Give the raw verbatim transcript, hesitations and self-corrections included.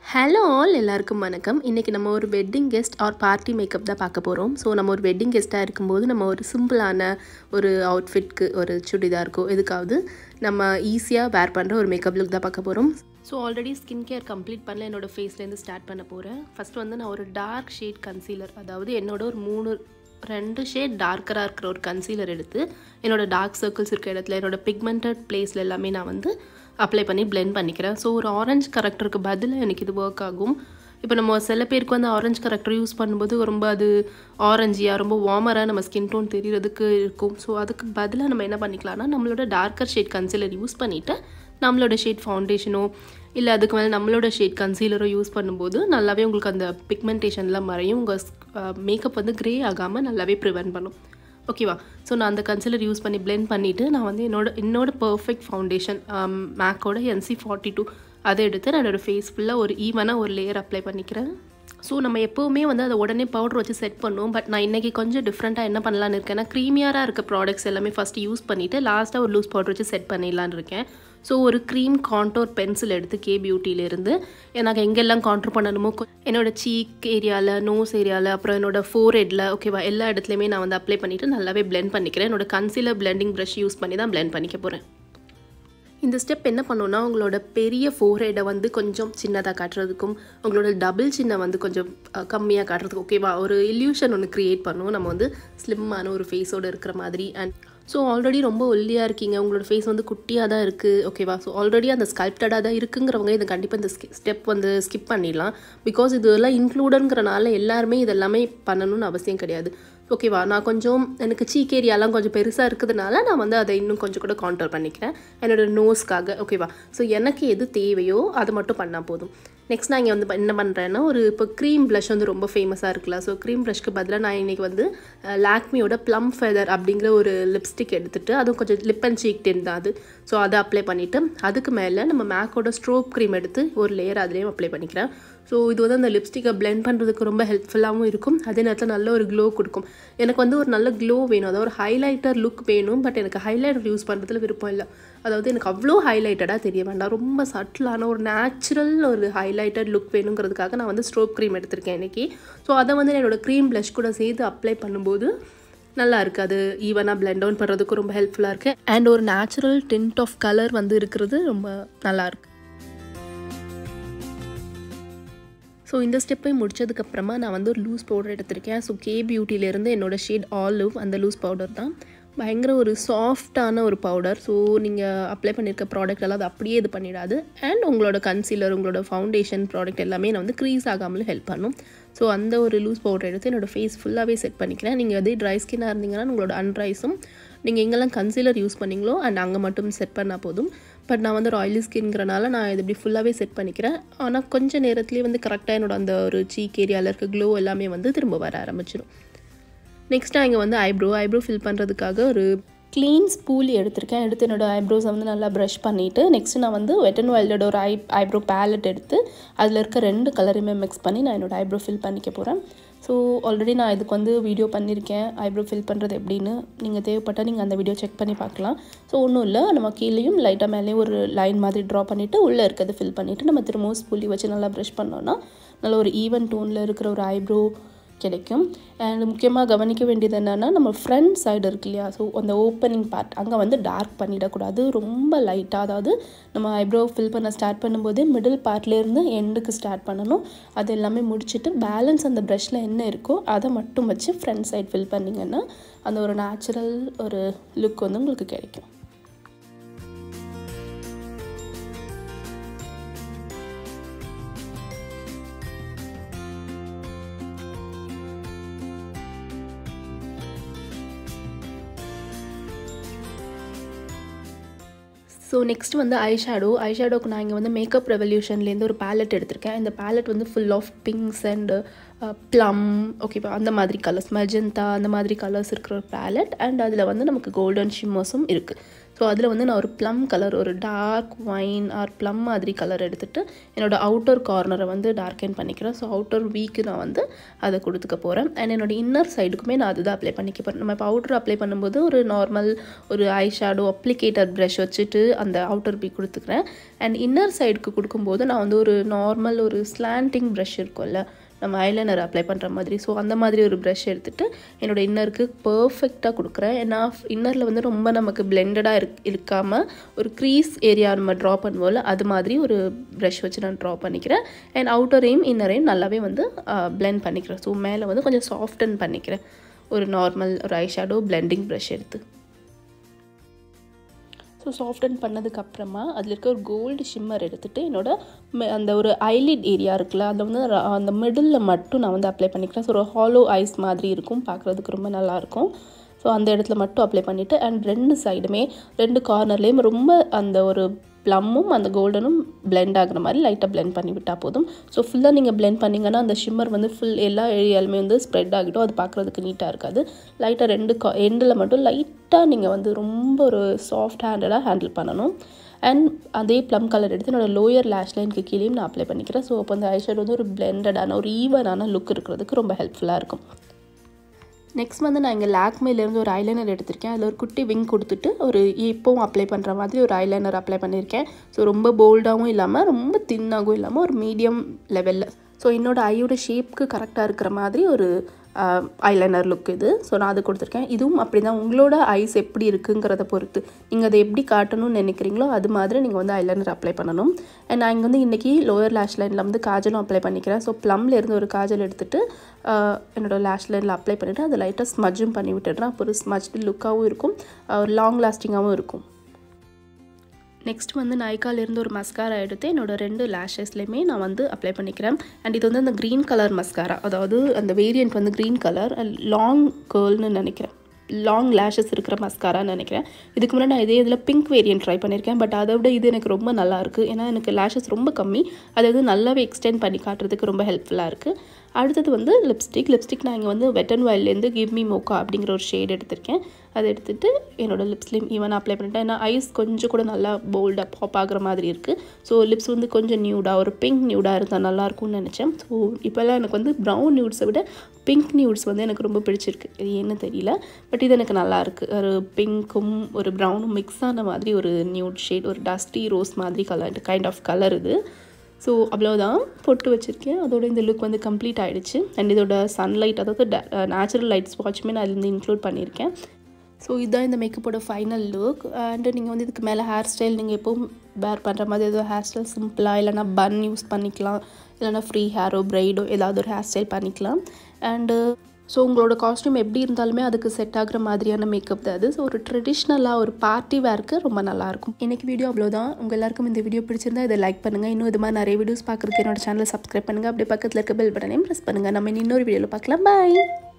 Hello all எல்லாருக்கும் வணக்கம். இன்றைக்கி நம்ம ஒரு wedding guest or party makeup தான் பார்க்க போகிறோம். ஸோ நம்ம ஒரு வெட்டிங் கெஸ்ட்டாக இருக்கும்போது நம்ம ஒரு சிம்பிளான ஒரு அவுட்ஃபிட்க்கு ஒரு சுடிதாருக்கோ எதுக்காவது நம்ம ஈஸியாக வேர் பண்ணுற ஒரு மேக்கப் லுக் தான் பார்க்க போகிறோம். So already skin care complete பண்ணல, என்னோடய ஃபேஸ்லேருந்து ஸ்டார்ட் பண்ண போகிறேன். ஃபஸ்ட்டு வந்து நான் ஒரு டார்க் ஷேட் கன்சீலர், அதாவது என்னோட ஒரு மூணு ரெண்டு ஷேட் டார்க்கராக இருக்கிற ஒரு கன்சீலர் எடுத்து என்னோடய டார்க் சர்க்கிள்ஸ் இருக்கிற இடத்துல என்னோடய பிக்மெண்டட் பிளேஸில் எல்லாமே நான் வந்து அப்ளை பண்ணி பிளெண்ட் பண்ணிக்கிறேன். ஸோ ஒரு ஆரஞ்சு கரெக்டருக்கு பதிலாக எனக்கு இது ஒர்க் ஆகும். இப்போ நம்ம சில பேருக்கு வந்து ஆரஞ்சு கரெக்டர் யூஸ் பண்ணும்போது ரொம்ப அது ஆரஞ்சியாக ரொம்ப வார்மராக நம்ம ஸ்கின் டோன் தெரியறதுக்கு இருக்கும். ஸோ அதுக்கு பதிலாக நம்ம என்ன பண்ணிக்கலாம்னா நம்மளோட டார்க்கர் ஷேட் கன்சீலர் யூஸ் பண்ணிவிட்டு நம்மளோட ஷேட் ஃபவுண்டேஷனோ இல்லை அதுக்கு மேலே நம்மளோட ஷேட் கன்சீலரோ யூஸ் பண்ணும்போது நல்லாவே உங்களுக்கு அந்த பிக்மெண்டேஷன்லாம் மறையும். உங்கள் மேக்கப் வந்து க்ரே ஆகாமல் நல்லாவே ப்ரிவென்ட் பண்ணும். ஓகேவா? ஸோ நான் அந்த கன்சீலர் யூஸ் பண்ணி பிளெண்ட் பண்ணிவிட்டு நான் வந்து என்னோட என்னோட பர்ஃபெக்ட் ஃபவுண்டேஷன் மேக்கோட என்சி ஃபார்ட்டி டூ அதை எடுத்து நான் என்னோடய ஃபேஸ் ஃபுல்லாக ஒரு ஈவனாக ஒரு லேயர் அப்ளை பண்ணிக்கிறேன். ஸோ நம்ம எப்போவுமே வந்து அதை உடனே பவுடர் வச்சு செட் பண்ணுவோம். பட் நான் இன்றைக்கி கொஞ்சம் டிஃப்ரெண்ட்டாக என்ன பண்ணலான்னு இருக்கேன்னா, க்ரீமியராக இருக்க ப்ராடக்ட்ஸ் எல்லாமே ஃபஸ்ட்டு யூஸ் பண்ணிவிட்டு லாஸ்ட்டாக ஒரு லூஸ் பவுடர் வச்சு செட் பண்ணிடலான்னு இருக்கேன். ஸோ ஒரு க்ரீம் கான்டோர் பென்சில் எடுத்து கே பியூட்டிலேருந்து எனக்கு எங்கெல்லாம் கான்டோர் பண்ணணுமோ என்னோடய சீக் ஏரியாவில், நோஸ் ஏரியாவில், அப்புறம் என்னோடய ஃபோர் ஹெட்டில், ஓகேவா, எல்லா இடத்துலையுமே நான் வந்து அப்ளை பண்ணிவிட்டு நல்லாவே பிளெண்ட் பண்ணிக்கிறேன். என்னோடய கன்சீலர் பிளெண்டிங் ப்ரஷ் யூஸ் பண்ணி தான் பிளெண்ட் பண்ணிக்க போகிறேன். இந்த ஸ்டெப் என்ன பண்ணோன்னா உங்களோட பெரிய ஃபோர்ஹெட்டை வந்து கொஞ்சம் சின்னதாக காட்டுறதுக்கும் உங்களோட டபுள் சின்ன வந்து கொஞ்சம் கம்மியாக காட்டுறதுக்கு, ஓகேவா, ஒரு இல்யூஷன் ஒன்று க்ரியேட் பண்ணுவோம் நம்ம வந்து ஸ்லிம்மான ஒரு ஃபேஸோடு இருக்கிற மாதிரி. அண்ட் ஸோ ஆல்ரெடி ரொம்ப ஒல்லியாக இருக்கீங்க, உங்களோட ஃபேஸ் வந்து குட்டியாக தான் இருக்குது, ஓகேவா, ஸோ ஆல்ரெடி அந்த ஸ்கல்ப்டடாக தான் இருக்குங்கிறவங்க இதை கண்டிப்பாக இந்த ஸ்டெப் வந்து ஸ்கிப் பண்ணிடலாம். பிகாஸ் இதெல்லாம் இன்க்ளூடுங்கிறனால எல்லாருமே இதெல்லாமே பண்ணணும்னு அவசியம் கிடையாது. ஓகேவா, நான் கொஞ்சம் எனக்கு சீக் ஏரியாலாம் கொஞ்சம் பெருசாக இருக்கிறதுனால நான் வந்து அதை இன்னும் கொஞ்சம் கூட கான்டோர் பண்ணிக்கிறேன் என்னோடய நோஸ்க்காக, ஓகேவா. ஸோ எனக்கு எது தேவையோ அது மட்டும் பண்ணால் போதும். நெக்ஸ்ட் நான் இங்கே வந்து என்ன பண்ணுறேன்னா, ஒரு இப்போ க்ரீம் ப்ளஷ் வந்து ரொம்ப ஃபேமஸாக இருக்குல்ல. ஸோ க்ரீம் ப்ளஷ்க்கு பதிலாக நான் இன்றைக்கி வந்து லாக்மியோட ப்ளம் ஃபெதர் அப்படிங்கிற ஒரு லிப்ஸ்டிக் எடுத்துகிட்டு அதுவும் கொஞ்சம் லிப் அண்ட் சீக் டென் தான் அது. ஸோ அதை அப்ளை பண்ணிவிட்டு அதுக்கு மேலே நம்ம மேக்கோட ஸ்ட்ரோப் க்ரீம் எடுத்து ஒரு லேயர் அதுலேயும் அப்ளை பண்ணிக்கிறேன். ஸோ இது வந்து அந்த லிப்ஸ்டிக்கை பிளெண்ட் பண்ணுறதுக்கு ரொம்ப ஹெல்ப்ஃபுல்லாகவும் இருக்கும், அதே நேரத்தில் நல்ல ஒரு க்ளோ கொடுக்கும். எனக்கு வந்து ஒரு நல்ல க்ளோ வேணும், அதாவது ஒரு ஹைலைட்டர் லுக் வேணும். பட் எனக்கு ஹைலைட்டர் யூஸ் பண்ணுறதுல விருப்பம் இல்லை. அதாவது எனக்கு அவ்வளோ ஹைலைட்டடாக தெரிய வேண்டாம், ரொம்ப சட்டிலான ஒரு நேச்சுரல் ஒரு ஹைலைட்டட் லுக் வேணுங்கிறதுக்காக நான் வந்து ஸ்ட்ரோப் க்ரீம் எடுத்திருக்கேன் இன்றைக்கி. ஸோ அதை வந்து என்னோடய க்ரீம் ப்ளஷ் கூட சேர்த்து அப்ளை பண்ணும்போது நல்லா இருக்குது, அது ஈவனாக பிளெண்ட் டவுன் பண்ணுறதுக்கு ரொம்ப ஹெல்ப்ஃபுல்லாக இருக்குது. அண்ட் ஒரு நேச்சுரல் டிண்ட் ஆஃப் கலர் வந்து இருக்கிறது ரொம்ப நல்லாயிருக்கு. ஸோ இந்த ஸ்டெப்பை முடிச்சதுக்கப்புறமா நான் வந்து ஒரு லூஸ் பவுடர் எடுத்திருக்கேன். ஸோ கே பியூட்டிலேருந்து என்னோடய ஷேட் ஆலிவ் அந்த லூஸ் பவுடர் தான். பயங்கர ஒரு சாஃப்டான ஒரு பவுடர். ஸோ நீங்கள் அப்ளை பண்ணியிருக்க ப்ராடக்ட் எல்லாம் அது அப்படியே இது பண்ணிடாது. அண்ட் உங்களோட கன்சீலர், உங்களோட ஃபவுண்டேஷன் ப்ராடக்ட் எல்லாமே நான் வந்து க்ரீஸ் ஆகாமலும் ஹெல்ப் பண்ணும். ஸோ அந்த ஒரு லூஸ் பவுடர் எடுத்து என்னோடய ஃபேஸ் ஃபுல்லாகவே செட் பண்ணிக்கிறேன். நீங்கள் அதே ட்ரை ஸ்கின்னாக இருந்தீங்கன்னா உங்களோட அன்ட்ரைஸும் நீங்கள் எங்கெல்லாம் கன்சீலர் யூஸ் பண்ணிங்களோ அண்ட் அங்கே மட்டும் செட் பண்ணால் போதும். பட் நான் வந்து ஒரு ஆயிலி ஸ்கின்ங்கிறனால நான் இது இப்படி ஃபுல்லாகவே செட் பண்ணிக்கிறேன். ஆனால் கொஞ்சம் நேரத்துலேயே வந்து கரெக்டாக என்னோட அந்த ஒரு சீக் ஏரியாவில் இருக்க க்ளோ எல்லாமே வந்து திரும்ப வர ஆரம்பிச்சிடும். நெக்ஸ்ட் நான் இங்கே வந்து ஐப்ரோ ஐப்ரோ ஃபில் பண்ணுறதுக்காக ஒரு க்ளீன் ஸ்பூலி எடுத்திருக்கேன். எடுத்து என்னோடய ஐப்ரோஸை வந்து நல்லா ப்ரஷ் பண்ணிவிட்டு நெக்ஸ்ட்டு நான் வந்து வெட் அண்ட் வைல்டோட ஒரு ஐ ஐப்ரோ பேலட் எடுத்து அதில் இருக்க ரெண்டு கலரையுமே மிக்ஸ் பண்ணி நான் என்னோடய ஐப்ரோ ஃபில் பண்ணிக்க போகிறேன். ஸோ ஆல்ரெடி நான் இதுக்கு வந்து வீடியோ பண்ணியிருக்கேன் ஐப்ரோ ஃபில் பண்ணுறது எப்படின்னு. நீங்கள் தேவைப்பட்டால் நீங்கள் அந்த வீடியோ செக் பண்ணி பார்க்கலாம். ஸோ ஒன்றும் இல்லை, நம்ம கீழேயும் லைட்டாக மேலேயும் ஒரு லைன் மாதிரி ட்ரா பண்ணிவிட்டு உள்ளே இருக்கிறது ஃபில் பண்ணிவிட்டு நம்ம திரும்பவும் ஸ்பூலி வச்சு நல்லா ப்ரஷ் பண்ணோன்னா நல்ல ஒரு ஈவன் டோனில் இருக்கிற ஒரு ஐப்ரோ கிடைக்கும். அண்ட் முக்கியமாக கவனிக்க வேண்டியது என்னென்னா, நம்ம ஃப்ரண்ட் சைடு இருக்கு இல்லையா, ஸோ அந்த ஓப்பனிங் பார்ட் அங்கே வந்து டார்க் பண்ணிடக்கூடாது, ரொம்ப லைட்டாக. அதாவது நம்ம ஐப்ரோ ஃபில் பண்ண ஸ்டார்ட் பண்ணும்போது மிடில் பார்ட்லேருந்து எண்டுக்கு ஸ்டார்ட் பண்ணணும். அது எல்லாமே முடிச்சுட்டு பேலன்ஸ் அந்த ப்ரஷில் என்ன இருக்கோ அதை மட்டும் வச்சு ஃப்ரண்ட் சைடு ஃபில் பண்ணிங்கன்னா அந்த ஒரு நேச்சுரல் ஒரு லுக் வந்து உங்களுக்கு கிடைக்கும். ஸோ நெக்ஸ்ட் வந்து ஐ ஷேடோ ஐ ஷேடோக்கு நான் இங்கே வந்து மேக்கப் ரெவல்யூஷன்லேருந்து ஒரு பேலட் எடுத்திருக்கேன். இந்த பேலட் வந்து full of pinks and plum, ஓகேவா, அந்த மாதிரி கலர்ஸ், மெஜந்தா அந்த மாதிரி கலர்ஸ் இருக்கிற ஒரு பேலட். அண்ட் அதில் வந்து நமக்கு கோல்டன் ஷிம்மர்ஸும் இருக்குது. ஸோ அதில் வந்து நான் ஒரு ப்ளம் கலர், ஒரு டார்க் வைன் ஆர் ப்ளம் மாதிரி கலர் எடுத்துகிட்டு என்னோடய அவுட்டர் கார்னரை வந்து டார்க்கன் பண்ணிக்கிறேன். ஸோ அவுட்டர் வீக்கு நான் வந்து அதை கொடுத்துக்க போகிறேன். அண்ட் என்னோடய இன்னர் சைடுக்குமே நான் அதுதான் அப்ளை பண்ணிக்க போகிறேன். நம்ம இப்போ அவுட்டர் அப்ளை பண்ணும்போது ஒரு நார்மல் ஒரு ஐ ஷேடோ அப்ளிகேட்டர் ப்ரஷ் வச்சுட்டு அந்த அவுட்டர் வீக் கொடுத்துக்கிறேன். அண்ட் இன்னர் சைடுக்கு கொடுக்கும்போது நான் வந்து ஒரு நார்மல் ஒரு ஸ்லாண்டிங் ப்ரஷ் இருக்கும்ல, நம்ம ஐலைனர் அப்ளை பண்ணுற மாதிரி, ஸோ அந்த மாதிரி ஒரு ப்ரஷ் எடுத்துகிட்டு என்னோடய இன்னருக்கு பர்ஃபெக்டாக கொடுக்குறேன். ஏன்னா இன்னரில் வந்து ரொம்ப நமக்கு பிளெண்டடாக இருக் இருக்காமல் ஒரு க்ரீஸ் ஏரியா நம்ம ட்ரா பண்ணுவோம்ல, அது மாதிரி ஒரு ப்ரஷ் வச்சு நான் ட்ரா பண்ணிக்கிறேன். அண்ட் அவுட்டரையும் இன்னரையும் நல்லாவே வந்து பிளெண்ட் பண்ணிக்கிறேன். ஸோ மேலே வந்து கொஞ்சம் சாஃப்டன் பண்ணிக்கிறேன் ஒரு நார்மல் ஒரு ஐ ஷேடோ பிளெண்டிங் ப்ரஷ் எடுத்து. ஸோ சாஃப்டன் பண்ணதுக்கப்புறமா அதில் இருக்க ஒரு கோல்டு ஷிம்மர் எடுத்துகிட்டு என்னோடய அந்த ஒரு ஐலிட் ஏரியா இருக்குல்ல, அதில் வந்து அந்த மிடில் மட்டும் நான் வந்து அப்ளை பண்ணிக்கிறேன். ஸோ ஒரு ஹாலோ ஐஸ் மாதிரி இருக்கும், பார்க்குறதுக்கு ரொம்ப நல்லாயிருக்கும். ஸோ அந்த இடத்துல மட்டும் அப்ளை பண்ணிவிட்டு அண்ட் ரெண்டு சைடுமே ரெண்டு கார்னர்லேயும் ரொம்ப அந்த ஒரு ப்ளம்மும் அந்த கோல்டனும் பிளெண்ட் ஆகிற மாதிரி லைட்டாக பிளெண்ட் பண்ணி விட்டால் போதும். ஸோ ஃபுல்லாக நீங்கள் பிளெண்ட் பண்ணிங்கன்னா அந்த ஷிம்மர் வந்து ஃபுல் எல்லா ஏரியாலுமே வந்து ஸ்ப்ரெட் ஆகிட்டும், அது பார்க்குறதுக்கு நீட்டாக இருக்காது. லைட்டாக ரெண்டு கா எண்டில் மட்டும் லைட்டாக நீங்கள் வந்து ரொம்ப ஒரு சாஃப்ட் ஹேண்டடாக ஹேண்டில் பண்ணணும். அண்ட் அதே ப்ளம் கலர் எடுத்து என்னோடய லோயர் லேஷ் லைனுக்கு கீழேயும் நான் அப்ளை பண்ணிக்கிறேன். ஸோ அப்போ அந்த ஐஷேடோ வந்து ஒரு பிளெண்டடான ஒரு ஈவனான லுக் இருக்கிறதுக்கு ரொம்ப ஹெல்ப்ஃபுல்லாக இருக்கும். நெக்ஸ்ட் வந்து நான் இங்கே லாக்மேலேருந்து ஒரு ஐலைனர் எடுத்திருக்கேன். அதில் ஒரு குட்டி விங் கொடுத்துட்டு ஒரு இப்போவும் அப்ளை பண்ணுற மாதிரி ஒரு ஐலைனர் அப்ளை பண்ணியிருக்கேன். ஸோ ரொம்ப போல்டாகவும் இல்லாமல் ரொம்ப தின்னாகவும் இல்லாமல் ஒரு மீடியம் லெவலில், ஸோ என்னோடய ஐயோட ஷேப்புக்கு கரெக்டாக இருக்கிற மாதிரி ஒரு ஐலைனர் லுக் இது. ஸோ நான் அது கொடுத்துருக்கேன். இதுவும் அப்படி தான், உங்களோட ஐஸ் எப்படி இருக்குங்கிறத பொறுத்து நீங்கள் அதை எப்படி காட்டணும்னு நினைக்கிறீங்களோ அது மாதிரி நீங்கள் வந்து ஐலைனர் அப்ளை பண்ணணும். அண்ட் நான் இங்கே வந்து இன்றைக்கி லோயர் லேஷ் லைனில் வந்து காஜலும் அப்ளை பண்ணிக்கிறேன். ஸோ ப்ளம்லேருந்து ஒரு காஜல் எடுத்துகிட்டு என்னோடய லேஷ் லைனில் அப்ளை பண்ணிவிட்டு அதை லைட்டாக ஸ்மஜும் பண்ணி விட்டுடுறேன். அப்போ ஒரு ஸ்மஜ்டு லுக்காகவும் இருக்கும், ஒரு லாங் லாஸ்டிங்காகவும் இருக்கும். நெக்ஸ்ட் வந்து நைக்காலேருந்து ஒரு மஸ்காரா எடுத்து என்னோடய ரெண்டு லேஷஸ்லேயுமே நான் வந்து அப்ளை பண்ணிக்கிறேன். அண்ட் இது வந்து அந்த க்ரீன் கலர் மஸ்காரா, அதாவது அந்த வேரியண்ட் வந்து க்ரீன் கலர் லாங் கேர்ள்னு நினைக்கிறேன், லாங் லேஷஸ் இருக்கிற மஸ்காரான்னு நினைக்கிறேன். இதுக்கு முன்னாடி நான் இதே இதில் பிங்க் வேரியன்ட் ட்ரை பண்ணியிருக்கேன். பட் அதை விட இது எனக்கு ரொம்ப நல்லாயிருக்கு. ஏன்னா எனக்கு லேஷஸ் ரொம்ப கம்மி, அதை வந்து நல்லாவே எக்ஸ்டெண்ட் பண்ணி காட்டுறதுக்கு ரொம்ப ஹெல்ப்ஃபுல்லாக இருக்குது. அடுத்தது வந்து லிப்ஸ்டிக். லிப்ஸ்டிக் நான் இங்கே வந்து வெட் அண்ட் வைல்ட்லேருந்து கிவ் மீ மோக்கா அப்படிங்கிற ஒரு ஷேட் எடுத்திருக்கேன். அதை எடுத்துகிட்டு என்னோடய லிப்ஸ்லேயும் ஈவனாக அப்ளை பண்ணிட்டேன். ஏன்னா ஐஸ் கொஞ்சம் கூட நல்லா போல்டாக பாப் ஆகிற மாதிரி இருக்குது. ஸோ லிப்ஸ் வந்து கொஞ்சம் நியூடாக ஒரு பிங்க் நியூடாக இருந்தால் நல்லாயிருக்கும்னு நினச்சேன். ஸோ இப்போல்லாம் எனக்கு வந்து ப்ரௌன் நியூட்ஸை விட பிங்க் நியூட்ஸ் வந்து எனக்கு ரொம்ப பிடிச்சிருக்கு. இது என்ன தெரியல, பட் இது எனக்கு நல்லாயிருக்கு. ஒரு பிங்க்கும் ஒரு ப்ரௌனும் மிக்ஸ் ஆன மாதிரி ஒரு நியூட் ஷேட், ஒரு டஸ்டி ரோஸ் மாதிரி கலர் கைண்ட் ஆஃப் கலர் இது. ஸோ அவ்வளோதான் பொட்டு வச்சுருக்கேன். அதோட இந்த லுக் வந்து கம்ப்ளீட் ஆகிடுச்சு. அண்ட் இதோட சன்லைட், அதாவது நேச்சுரல் லைட் ஸ்பாட்சுமே நான் இதில் வந்து இன்க்ளூட் பண்ணியிருக்கேன். ஸோ இதுதான் இந்த மேக்கப்போட ஃபைனல் லுக். அண்டு நீங்கள் வந்து இதுக்கு மேலே ஹேர் ஸ்டைல் நீங்கள் எப்போவும் வேர் பண்ணுற மாதிரி ஏதோ ஹேர் ஸ்டைல் சிம்பிளாக இல்லைனா பன் யூஸ் பண்ணிக்கலாம், இல்லைனா ஃப்ரீ ஹேரோ ப்ரைடோ ஏதாவது ஒரு ஹேர் ஸ்டைல் பண்ணிக்கலாம். அண்டு ஸோ உங்களோட காஸ்ட்யூம் எப்படி இருந்தாலுமே அதுக்கு செட் ஆகிற மாதிரியான மேக்கப் தான் அது. ஸோ ஒரு ட்ரெடிஷ்னலாக ஒரு பார்ட்டி வேர்க்கு ரொம்ப நல்லாயிருக்கும். இன்றைக்கி வீடியோ அவ்வளோதான். உங்கள் எல்லாருக்கும் இந்த வீடியோ பிடிச்சிருந்தா இதை லைக் பண்ணுங்கள். இன்னும் இது மாதிரி நிறைய வீடியோஸ் பார்க்குறதுக்கு என்னோட சேனலை சப்ஸ்கிரைப் பண்ணுங்கள். அப்படியே பக்கத்தில் இருக்க பெல் பட்டனையும் ப்ரெஸ் பண்ணுங்கள். நம்ம இன்னொரு வீடியோவில் பார்க்கலாம். பாய்.